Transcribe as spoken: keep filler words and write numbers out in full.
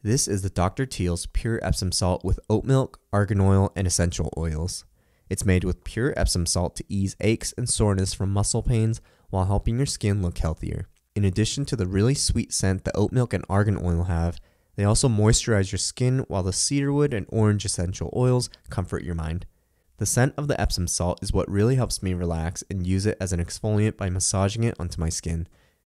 This is the Doctor Teal's Pure Epsom Salt with oat milk, argan oil, and essential oils. It's made with pure Epsom salt to ease aches and soreness from muscle pains while helping your skin look healthier. In addition to the really sweet scent that oat milk and argan oil have, they also moisturize your skin while the cedarwood and orange essential oils comfort your mind. The scent of the Epsom salt is what really helps me relax and use it as an exfoliant by massaging it onto my skin.